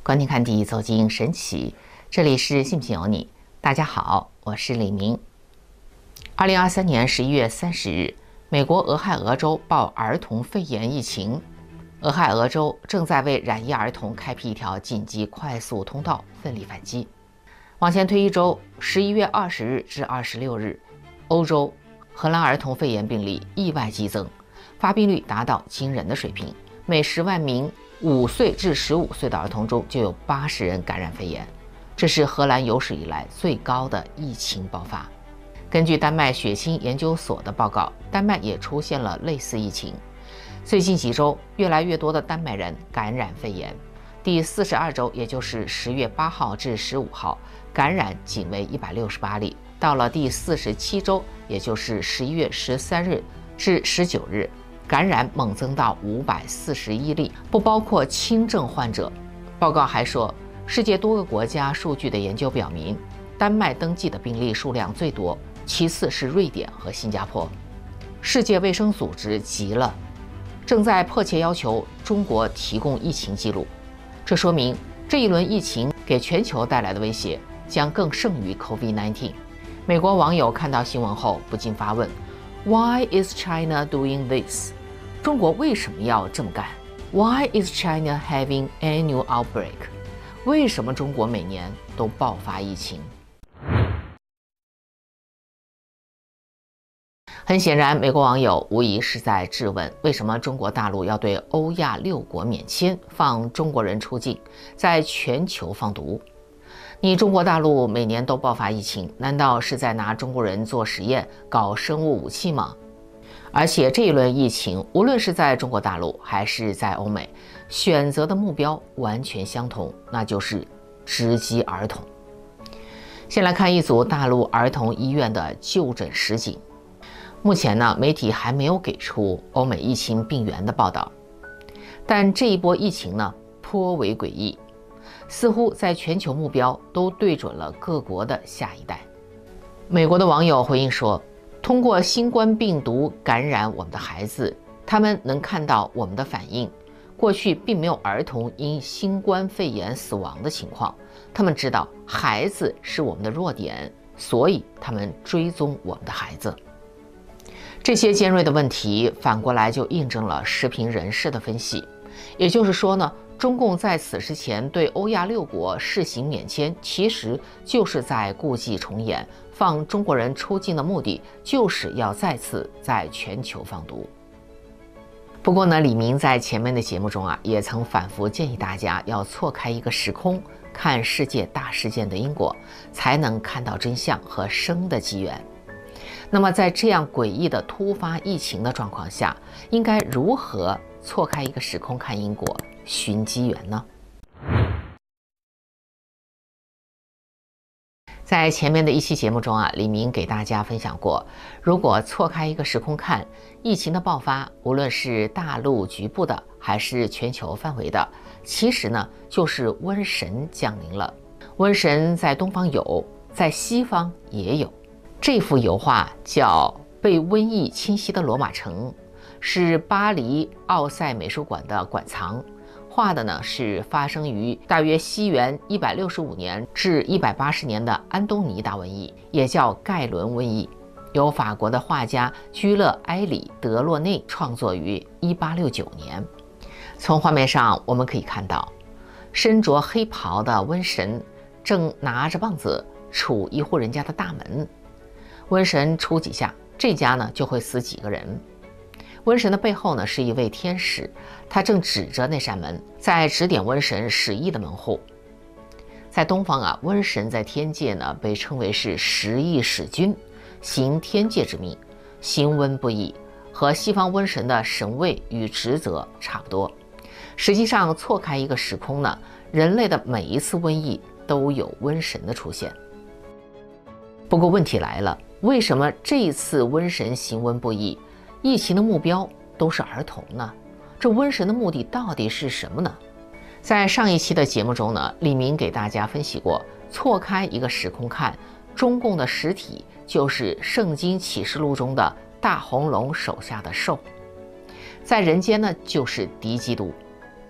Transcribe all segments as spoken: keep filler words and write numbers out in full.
观听看地，走进神奇。这里是信不信由你。大家好，我是李明。二零二三年十一月三十日，美国俄亥俄州报儿童肺炎疫情。俄亥俄州正在为染疫儿童开辟一条紧急快速通道，奋力反击。往前推一周，十一月二十日至二十六日，欧洲荷兰儿童肺炎病例意外激增，发病率达到惊人的水平，每十万名五岁至十五岁的儿童中就有八十人感染肺炎，这是荷兰有史以来最高的疫情爆发。根据丹麦血清研究所的报告，丹麦也出现了类似疫情。最近几周，越来越多的丹麦人感染肺炎。第四十二周，也就是十月八号至十五号，感染仅为一百六十八例。到了第四十七周，也就是十一月十三日至十九日，感染猛增到五百四十一例，不包括轻症患者。报告还说，世界多个国家数据的研究表明，丹麦登记的病例数量最多，其次是瑞典和新加坡。世界卫生组织急了，正在迫切要求中国提供疫情记录。这说明这一轮疫情给全球带来的威胁将更胜于 COVID 十九。美国网友看到新闻后不禁发问 ：Why is China doing this？ 中国为什么要这么干 ？Why is China having annual outbreak？ 为什么中国每年都爆发疫情？很显然，美国网友无疑是在质问，为什么中国大陆要对欧亚六国免签，放中国人出境，在全球放毒？你中国大陆每年都爆发疫情，难道是在拿中国人做实验，搞生物武器吗？而且这一轮疫情，无论是在中国大陆还是在欧美，选择的目标完全相同，那就是直击儿童。先来看一组大陆儿童医院的就诊实景。目前呢，媒体还没有给出欧美疫情病源的报道，但这一波疫情呢颇为诡异，似乎在全球目标都对准了各国的下一代。美国的网友回应说，通过新冠病毒感染我们的孩子，他们能看到我们的反应。过去并没有儿童因新冠肺炎死亡的情况，他们知道孩子是我们的弱点，所以他们追踪我们的孩子。这些尖锐的问题反过来就印证了时评人士的分析，也就是说呢，中共在此之前对欧亚六国试行免签，其实就是在故伎重演，放中国人出境的目的就是要再次在全球放毒。不过呢，李明在前面的节目中啊，也曾反复建议大家要错开一个时空，看世界大事件的因果，才能看到真相和生的机缘。那么在这样诡异的突发疫情的状况下，应该如何错开一个时空看因果，寻机缘呢？在前面的一期节目中啊，李明给大家分享过，如果错开一个时空看，疫情的爆发，无论是大陆局部的还是全球范围的，其实呢就是瘟神降临了。瘟神在东方有，在西方也有。这幅油画叫《被瘟疫侵袭的罗马城》，是巴黎奥赛美术馆的馆藏。画的呢是发生于大约西元一百六十五年至一百八十年的安东尼大瘟疫，也叫盖伦瘟疫，由法国的画家居勒埃里德洛内创作于一八六九年。从画面上我们可以看到，身着黑袍的瘟神正拿着棒子杵一户人家的大门。瘟神杵几下，这家呢就会死几个人。瘟神的背后呢是一位天使，他正指着那扇门，在指点瘟神使役的门户。在东方啊，瘟神在天界呢被称为是十翼使君，行天界之命，行瘟不易，和西方瘟神的神位与职责差不多。实际上错开一个时空呢，人类的每一次瘟疫都有瘟神的出现。不过问题来了，为什么这一次瘟神行瘟不易，疫情的目标都是儿童呢？这瘟神的目的到底是什么呢？在上一期的节目中呢，李明给大家分析过，错开一个时空看，中共的实体就是圣经启示录中的大红龙手下的兽，在人间呢就是敌基督。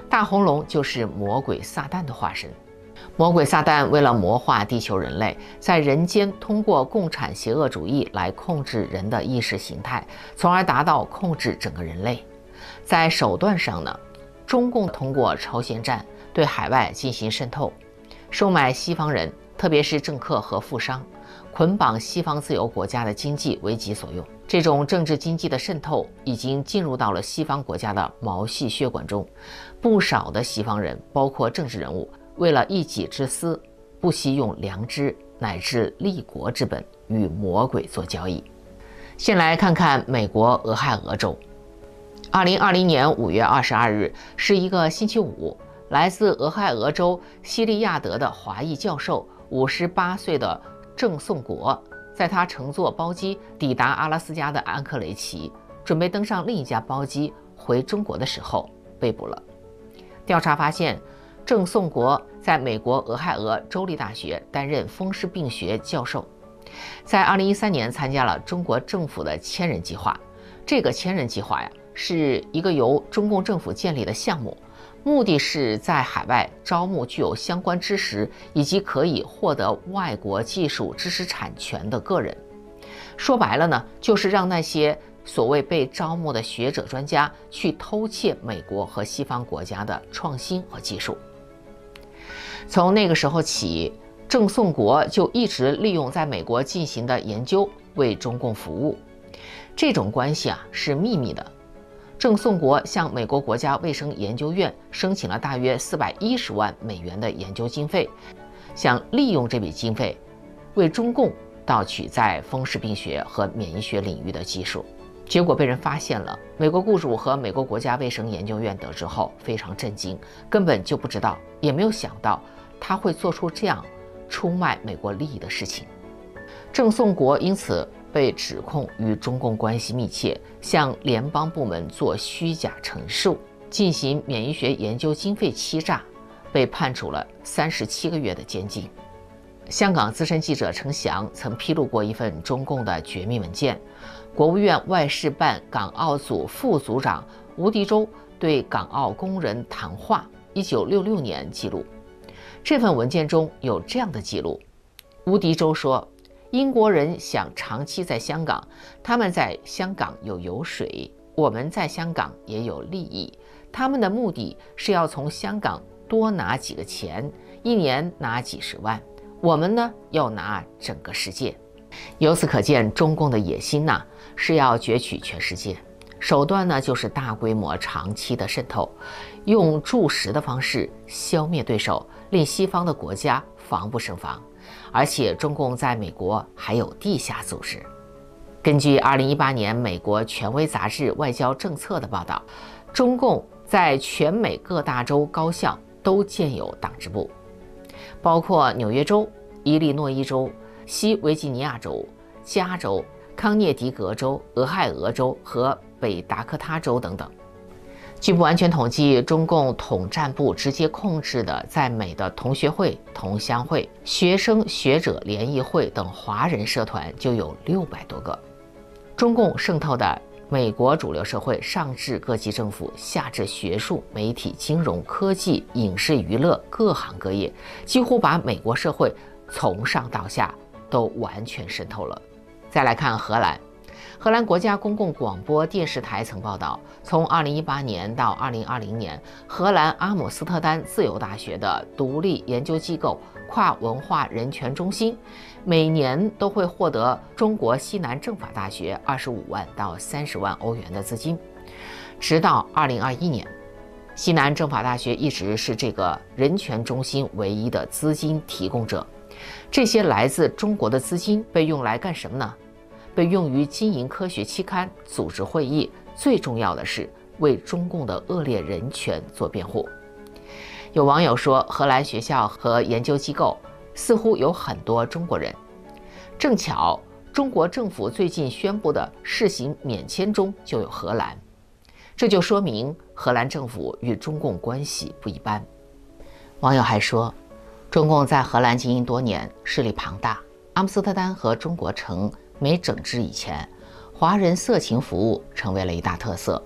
大红龙就是魔鬼撒旦的化身。魔鬼撒旦为了魔化地球人类，在人间通过共产邪恶主义来控制人的意识形态，从而达到控制整个人类。在手段上呢，中共通过超限战对海外进行渗透，收买西方人，特别是政客和富商，捆绑西方自由国家的经济为己所用。这种政治经济的渗透已经进入到了西方国家的毛细血管中，不少的西方人，包括政治人物，为了一己之私，不惜用良知乃至立国之本与魔鬼做交易。先来看看美国俄亥俄州。二零二零年五月二十二日是一个星期五，来自俄亥俄州西利亚德的华裔教授，五十八岁的郑颂国，在他乘坐包机抵达阿拉斯加的安克雷奇，准备登上另一架包机回中国的时候被捕了。调查发现，郑颂国在美国俄亥俄州立大学担任风湿病学教授，在二零一三年参加了中国政府的千人计划。这个千人计划呀，是一个由中共政府建立的项目，目的是在海外招募具有相关知识以及可以获得外国技术知识产权的个人。说白了呢，就是让那些所谓被招募的学者专家去偷窃美国和西方国家的创新和技术。从那个时候起，郑颂国就一直利用在美国进行的研究为中共服务。这种关系啊是秘密的。郑颂国向美国国家卫生研究院申请了大约四百一十万美元的研究经费，想利用这笔经费为中共盗取在风湿病学和免疫学领域的技术。结果被人发现了，美国雇主和美国国家卫生研究院得知后非常震惊，根本就不知道，也没有想到他会做出这样出卖美国利益的事情。郑颂国因此被指控与中共关系密切，向联邦部门做虚假陈述，进行免疫学研究经费欺诈，被判处了三十七个月的监禁。香港资深记者陈翔曾披露过一份中共的绝密文件，国务院外事办港澳组副组长吴迪洲对港澳工人谈话一九六六年记录。这份文件中有这样的记录，吴迪洲说，英国人想长期在香港，他们在香港有油水，我们在香港也有利益，他们的目的是要从香港多拿几个钱，一年拿几十万，我们呢要拿整个世界。由此可见，中共的野心呢是要攫取全世界，手段呢就是大规模长期的渗透，用注食的方式消灭对手，令西方的国家防不胜防。而且中共在美国还有地下组织。根据二零一八年美国权威杂志《外交政策》的报道，中共在全美各大州高校都建有党支部，包括纽约州、伊利诺伊州、西维吉尼亚州、加州、康涅狄格州、俄亥俄州和北达科他州等等。据不完全统计，中共统战部直接控制的在美的同学会、同乡会、学生学者联谊会等华人社团就有六百多个。中共渗透的美国主流社会，上至各级政府，下至学术、媒体、金融、科技、影视娱乐各行各业，几乎把美国社会从上到下都完全渗透了。再来看荷兰。荷兰国家公共广播电视台曾报道，从二零一八年到二零二零年，荷兰阿姆斯特丹自由大学的独立研究机构跨文化人权中心，每年都会获得中国西南政法大学二十五万到三十万欧元的资金。直到二零二一年，西南政法大学一直是这个人权中心唯一的资金提供者。这些来自中国的资金被用来干什么呢？被用于经营科学期刊、组织会议，最重要的是为中共的恶劣人权做辩护。有网友说，荷兰学校和研究机构似乎有很多中国人。正巧，中国政府最近宣布的试行免签中就有荷兰，这就说明荷兰政府与中共关系不一般。网友还说，中共在荷兰经营多年，势力庞大。阿姆斯特丹和中国城没整治以前，华人色情服务成为了一大特色。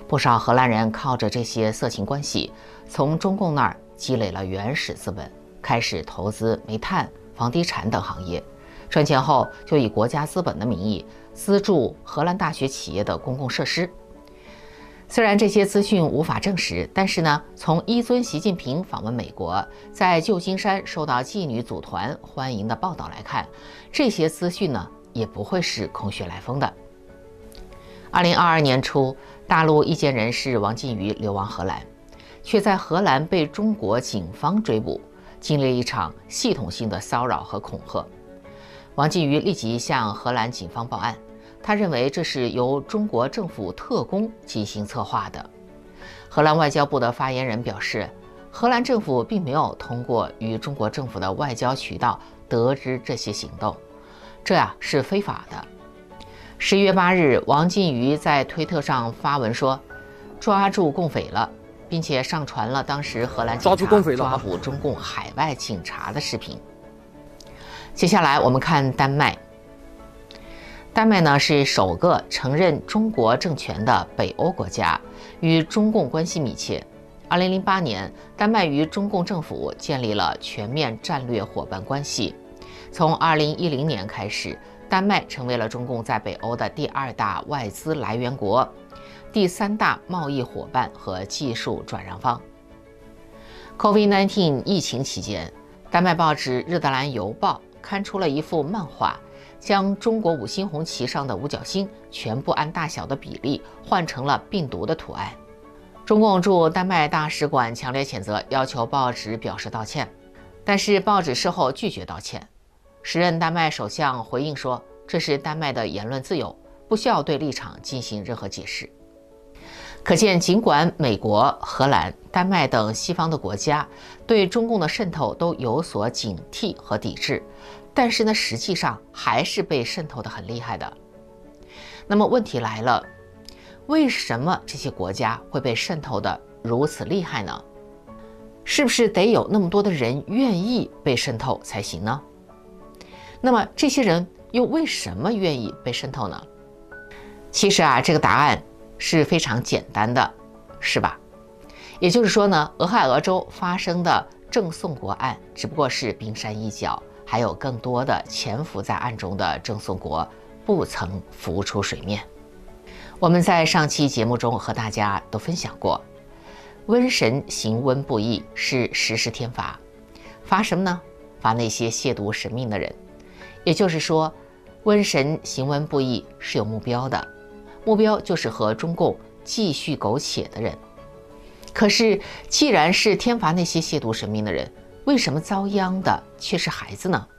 不少荷兰人靠着这些色情关系，从中共那儿积累了原始资本，开始投资煤炭、房地产等行业，赚钱后就以国家资本的名义资助荷兰大学企业的公共设施。虽然这些资讯无法证实，但是呢，从一尊习近平访问美国，在旧金山受到妓女组团欢迎的报道来看，这些资讯呢也不会是空穴来风的。二零二二年初，大陆意见人士王靖宇流亡荷兰，却在荷兰被中国警方追捕，经历了一场系统性的骚扰和恐吓。王靖宇立即向荷兰警方报案。他认为这是由中国政府特工精心策划的。荷兰外交部的发言人表示，荷兰政府并没有通过与中国政府的外交渠道得知这些行动，这呀是非法的。十一月八日，王靖宇在推特上发文说，抓住共匪了，并且上传了当时荷兰警察抓捕中共海外警察的视频。接下来我们看丹麦。丹麦呢是首个承认中国政权的北欧国家，与中共关系密切。二零零八年，丹麦与中共政府建立了全面战略伙伴关系。从二零一零年开始，丹麦成为了中共在北欧的第二大外资来源国，第三大贸易伙伴和技术转让方。C O V I D 十九 疫情期间，丹麦报纸《日德兰邮报》刊出了一幅漫画，将中国五星红旗上的五角星全部按大小的比例换成了病毒的图案。中共驻丹麦大使馆强烈谴责，要求报纸表示道歉，但是报纸事后拒绝道歉。时任丹麦首相回应说，这是丹麦的言论自由，不需要对立场进行任何解释。可见，尽管美国、荷兰、丹麦等西方的国家对中共的渗透都有所警惕和抵制，但是呢，实际上还是被渗透得很厉害的。那么问题来了，为什么这些国家会被渗透得如此厉害呢？是不是得有那么多的人愿意被渗透才行呢？那么这些人又为什么愿意被渗透呢？其实啊，这个答案是非常简单的，是吧？也就是说呢，俄亥俄州发生的郑颂国案只不过是冰山一角，还有更多的潜伏在暗中的郑颂国不曾浮出水面。我们在上期节目中和大家都分享过，瘟神行瘟不义是实施天罚，罚什么呢？罚那些亵渎神明的人。也就是说，瘟神行瘟不义是有目标的，目标就是和中共继续苟且的人。可是既然是天罚那些亵渎神明的人，为什么遭殃的却是孩子呢？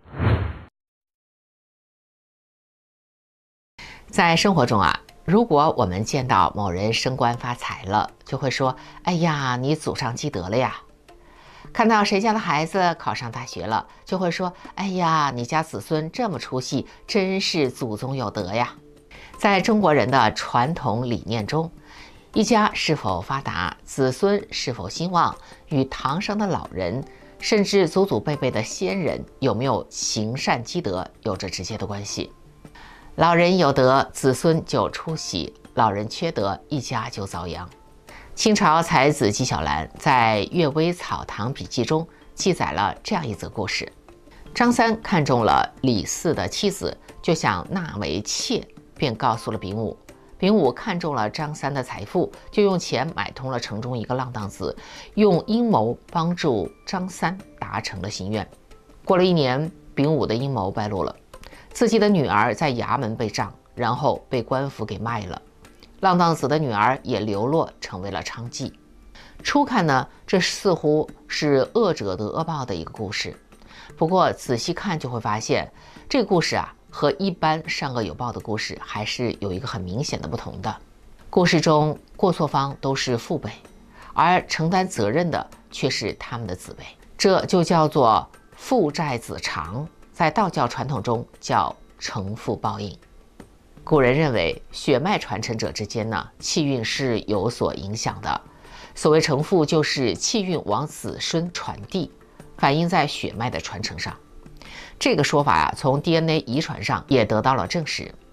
在生活中啊，如果我们见到某人升官发财了，就会说，哎呀，你祖上积德了呀。看到谁家的孩子考上大学了，就会说，哎呀，你家子孙这么出息，真是祖宗有德呀。在中国人的传统理念中，一家是否发达，子孙是否兴旺，与堂上的老人甚至祖祖辈辈的先人有没有行善积德有着直接的关系。老人有德，子孙就出息；老人缺德，一家就遭殃。清朝才子纪晓岚在《阅微草堂笔记》中记载了这样一则故事：张三看中了李四的妻子，就想纳为妾，便告诉了丙午。丙午看中了张三的财富，就用钱买通了城中一个浪荡子，用阴谋帮助张三达成了心愿。过了一年，丙午的阴谋败露了，自己的女儿在衙门被杖，然后被官府给卖了。浪荡子的女儿也流落成为了娼妓。初看呢，这似乎是恶者得恶报的一个故事，不过仔细看就会发现，这个故事啊和一般善恶有报的故事还是有一个很明显的不同的。故事中过错方都是父辈，而承担责任的却是他们的子辈，这就叫做父债子偿，在道教传统中叫承父报应。古人认为血脉传承者之间呢，气运是有所影响的。所谓承父，就是气运往子孙传递，反映在血脉的传承上。这个说法啊，从 D N A 遗传上也得到了证实。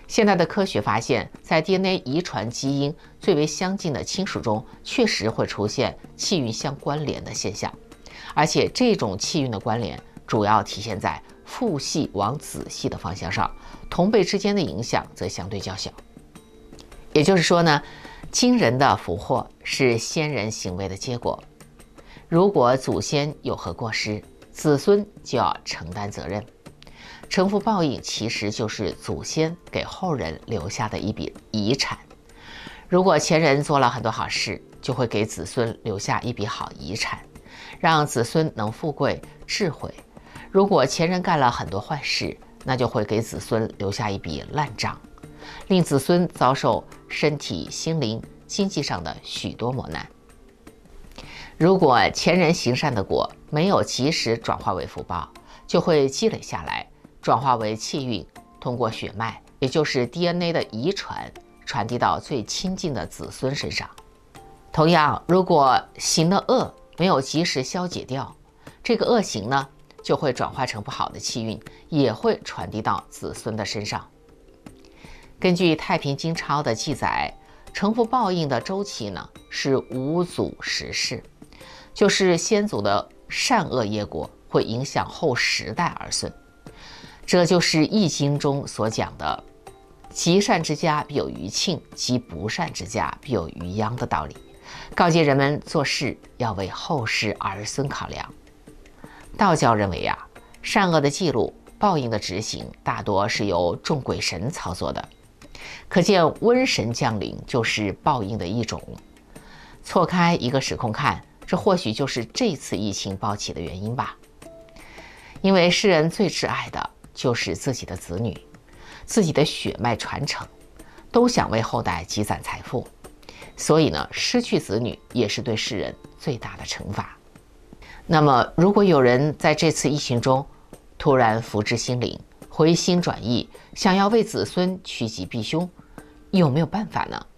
现在的科学发现，在 D N A 遗传基因最为相近的亲属中，确实会出现气运相关联的现象，而且这种气运的关联主要体现在父系往子系的方向上，同辈之间的影响则相对较小。也就是说呢，惊人的福祸是先人行为的结果。如果祖先有何过失，子孙就要承担责任。承福报应其实就是祖先给后人留下的一笔遗产。如果前人做了很多好事，就会给子孙留下一笔好遗产，让子孙能富贵智慧。如果前人干了很多坏事，那就会给子孙留下一笔烂账，令子孙遭受身体、心灵、经济上的许多磨难。如果前人行善的果没有及时转化为福报，就会积累下来，转化为气运，通过血脉，也就是 D N A 的遗传，传递到最亲近的子孙身上。同样，如果行的恶没有及时消解掉，这个恶行呢，就会转化成不好的气运，也会传递到子孙的身上。根据《太平经钞》的记载，承福报应的周期呢是五祖十世，就是先祖的善恶业果会影响后十代儿孙。这就是《易经》中所讲的积善之家必有余庆，积不善之家必有余殃的道理，告诫人们做事要为后世儿孙考量。道教认为啊，善恶的记录、报应的执行大多是由众鬼神操作的，可见瘟神降临就是报应的一种。错开一个时空看，这或许就是这次疫情爆起的原因吧。因为世人最挚爱的就是自己的子女，自己的血脉传承，都想为后代积攒财富，所以呢，失去子女也是对世人最大的惩罚。那么，如果有人在这次疫情中突然福至心灵，回心转意，想要为子孙趋吉避凶，有没有办法呢？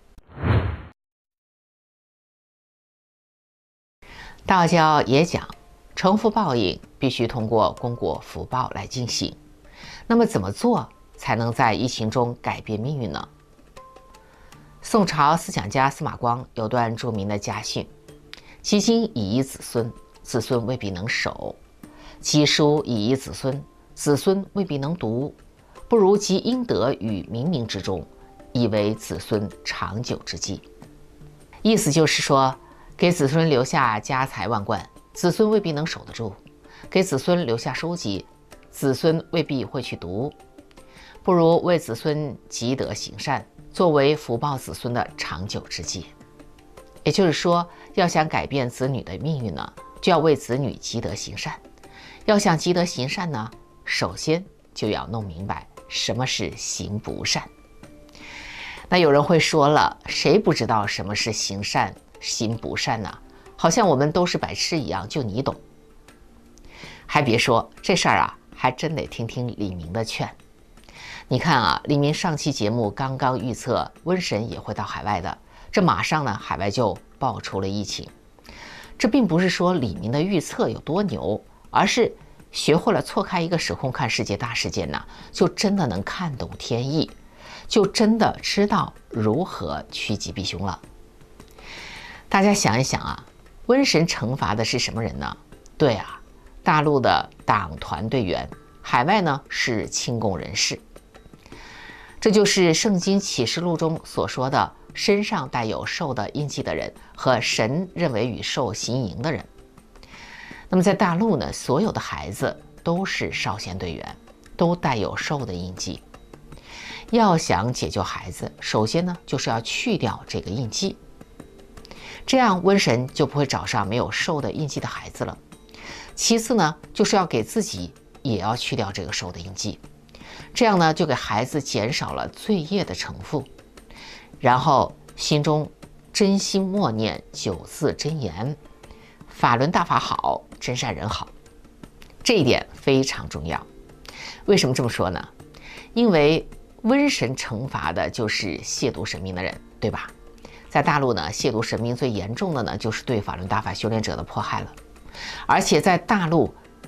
道教也讲，承福报应必须通过功过福报来进行。那么怎么做才能在疫情中改变命运呢？宋朝思想家司马光有段著名的家训：积金以遗子孙，子孙未必能守；积书以遗子孙，子孙未必能读。不如积阴德于冥冥之中，以为子孙长久之计。意思就是说，给子孙留下家财万贯，子孙未必能守得住；给子孙留下书籍，子孙未必会去读。不如为子孙积德行善，作为福报子孙的长久之计。也就是说，要想改变子女的命运呢，就要为子女积德行善。要想积德行善呢，首先就要弄明白什么是行不善。那有人会说了，谁不知道什么是行善行不善呢？好像我们都是白痴一样，就你懂。还别说，这事儿啊，还真得听听李明的劝。你看啊，李明上期节目刚刚预测瘟神也会到海外的，这马上呢，海外就爆出了疫情。这并不是说李明的预测有多牛，而是学会了错开一个时空看世界大事件呢，就真的能看懂天意，就真的知道如何趋吉避凶了。大家想一想啊，瘟神惩罚的是什么人呢？对啊，大陆的党团队员，海外呢是亲共人士。这就是《圣经启示录》中所说的身上带有兽的印记的人和神认为与兽行营的人。那么在大陆呢，所有的孩子都是少先队员，都带有兽的印记。要想解救孩子，首先呢就是要去掉这个印记，这样瘟神就不会找上没有兽的印记的孩子了。其次呢，就是要给自己也要去掉这个兽的印记，这样呢就给孩子减少了罪业的承负。然后心中真心默念九字真言：法轮大法好，真善人好。这一点非常重要。为什么这么说呢？因为瘟神惩罚的就是亵渎神明的人，对吧？在大陆呢，亵渎神明最严重的呢，就是对法轮大法修炼者的迫害了。而且在大陆，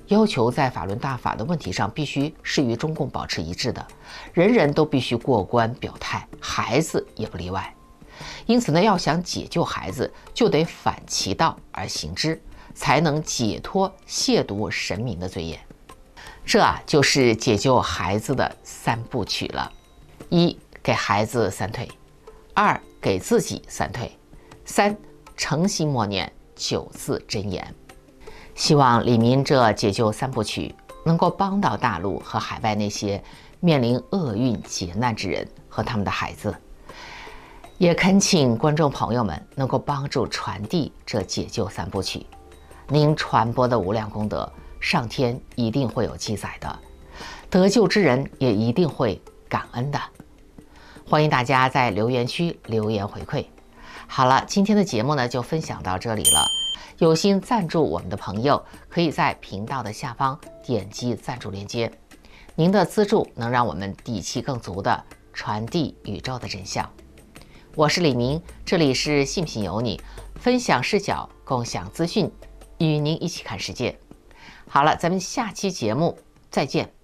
要求在法轮大法的问题上必须是与中共保持一致的，人人都必须过关表态，孩子也不例外。因此呢，要想解救孩子，就得反其道而行之，才能解脱亵渎神明的罪业。这啊，就是解救孩子的三部曲了：一、给孩子三退；二、给自己三退；三、诚心默念九字真言。希望李明这解救三部曲能够帮到大陆和海外那些面临厄运劫难之人和他们的孩子，也恳请观众朋友们能够帮助传递这解救三部曲。您传播的无量功德，上天一定会有记载的，得救之人也一定会感恩的。欢迎大家在留言区留言回馈。好了，今天的节目呢就分享到这里了。有心赞助我们的朋友，可以在频道的下方点击赞助链接。您的资助能让我们底气更足地传递宇宙的真相。我是李明，这里是信不信由你，分享视角，共享资讯，与您一起看世界。好了，咱们下期节目再见。